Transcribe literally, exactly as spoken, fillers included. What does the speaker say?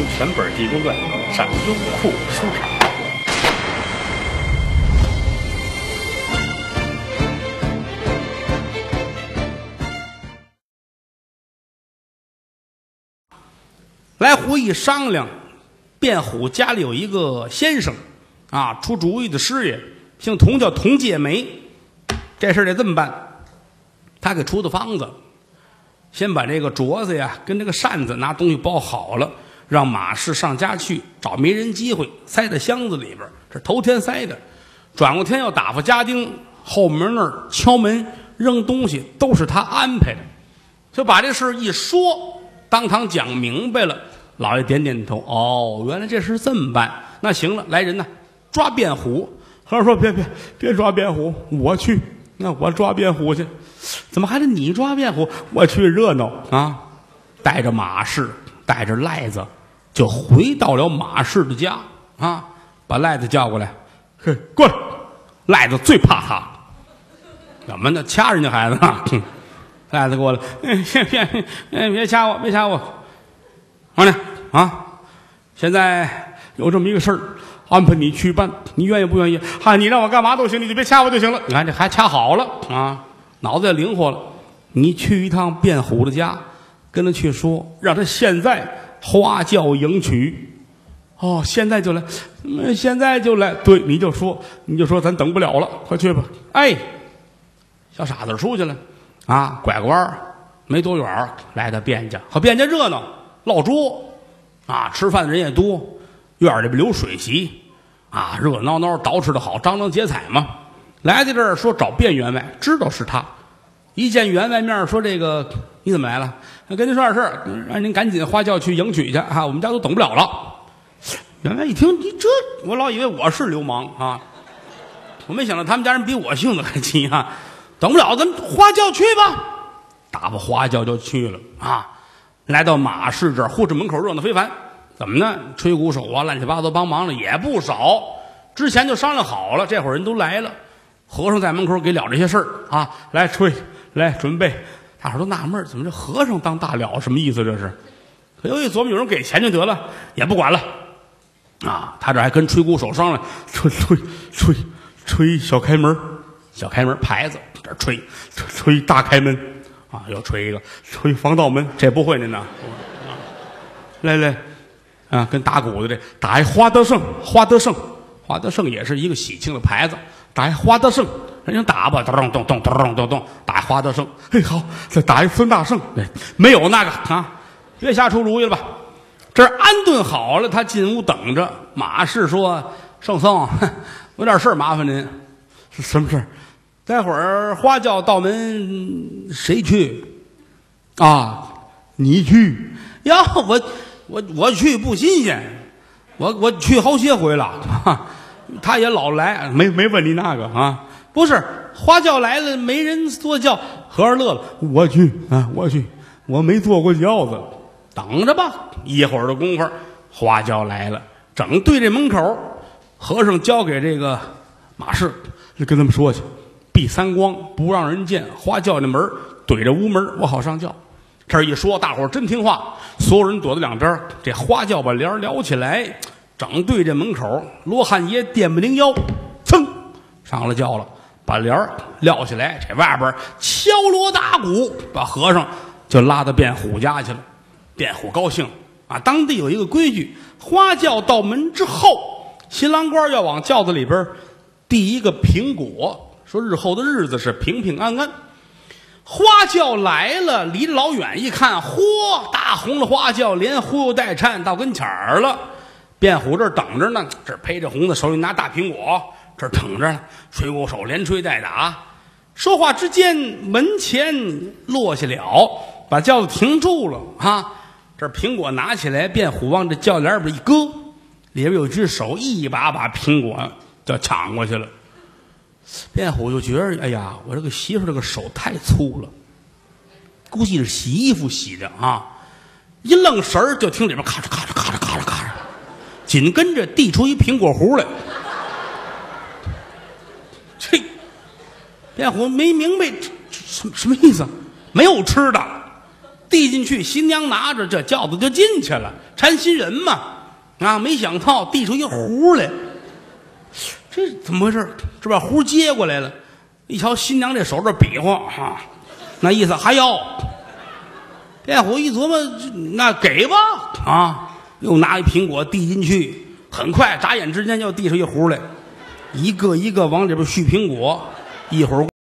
全本《济公传》上优酷书场。来胡一商量，卞虎家里有一个先生啊，出主意的师爷，姓童，叫童介梅。这事得这么办，他给出的方子，先把这个镯子呀跟这个扇子拿东西包好了，让马氏上家去找没人机会，塞在箱子里边，这头天塞的。转过天要打发家丁，后门那儿敲门扔东西，都是他安排的。就把这事一说，当堂讲明白了。老爷点点头，哦，原来这事这么办。那行了，来人呐，抓卞虎。和尚说：“别别别抓卞虎，我去。那我抓卞虎去。怎么还是你抓卞虎？我去热闹啊！”带着马氏，带着赖子，就回到了马氏的家啊。把赖子叫过来，嘿，过来。赖子最怕他，怎么呢？掐人家孩子啊！赖子过来，哎，别别别别掐我，别掐我。王娘啊，现在有这么一个事儿，安排你去办，你愿意不愿意？啊，你让我干嘛都行，你就别掐我就行了。你看这还掐好了啊，脑子也灵活了。你去一趟卞虎的家，跟他去说，让他现在花轿迎娶。哦，现在就来，嗯，现在就来。对，你就说，你就说咱等不了了，快去吧。哎，小傻子出去了啊，拐个弯没多远来到卞家，和卞家热闹。落桌啊，吃饭的人也多，院里边流水席啊，热热闹闹，捯饬的好，张张结彩嘛。来到这儿说找卞员外，知道是他。一见员外面说：“这个你怎么来了？跟您说点事儿，让您赶紧花轿去迎娶去啊，我们家都等不了了。”员外一听，你这，我老以为我是流氓啊，我没想到他们家人比我性子还急啊，等不了，咱花轿去吧。打发花轿就去了啊。来到马氏这儿，护着门口热闹非凡。怎么呢？吹鼓手啊，乱七八糟帮忙的也不少。之前就商量好了，这会儿人都来了。和尚在门口给了这些事儿啊，来吹，来准备。大伙都纳闷，怎么这和尚当大了？什么意思？这是？可又一琢磨，有人给钱就得了，也不管了。啊，他这还跟吹鼓手商量，吹吹吹吹小开门，小开门牌子这吹吹吹大开门。啊，又吹一个，吹防盗门，这不会您呢？啊，来来，啊，跟打鼓的这打一花德胜，花德胜，花德胜也是一个喜庆的牌子，打一花德胜，人家打吧，咚咚咚咚咚咚，打一花德胜，嘿，好，再打一孙大圣，哎，没有那个啊，别瞎出主意了吧？这安顿好了，他进屋等着。马氏说：“圣僧，有点事儿麻烦您，是什么事儿？待会儿花轿到门，谁去？啊，你去呀？我我我去不新鲜，我我去好些回了。哈，他也老来，没没问你那个啊？不是花轿来了，没人坐轿，和尚乐了。我去啊，我去，我没坐过轿子，等着吧。一会儿的功夫，花轿来了，正对这门口，和尚交给这个马氏，就跟他们说去。闭三光，不让人见，花轿那门怼着屋门，我好上轿。这一说，大伙儿真听话，所有人躲在两边。这花轿把帘撩起来，正对着门口，罗汉爷电不灵腰，噌上了轿了，把帘撂起来。这外边敲锣打鼓，把和尚就拉到卞虎家去了。卞虎高兴啊，当地有一个规矩，花轿到门之后，新郎官要往轿子里边递一个苹果。说日后的日子是平平安安。花轿来了，离着老远一看，嚯，大红的花轿连呼悠带颤到跟前儿了。卞虎这儿等着呢，这披着红的，手里拿大苹果，这儿等着呢，吹鼓手连吹带打。说话之间，门前落下了，把轿子停住了啊！这苹果拿起来，卞虎往这轿帘边一搁，里边有只手一把把苹果就抢过去了。卞虎就觉得，哎呀，我这个媳妇这个手太粗了，估计是洗衣服洗的啊！一愣神儿，就听里边咔嚓咔嚓咔嚓咔嚓咔嚓，紧跟着递出一苹果核来。这卞虎没明白什什么意思，没有吃的， 递进去，新娘拿着，这轿子就进去了，搀新人嘛。啊，没想到递出一壶来，这怎么回事？这把壶接过来了，一瞧新娘这手这比划啊，那意思还要。卞虎一琢磨，那给吧啊，又拿一苹果递进去，很快眨眼之间就递出一壶来，一个一个往里边续苹果，一会儿。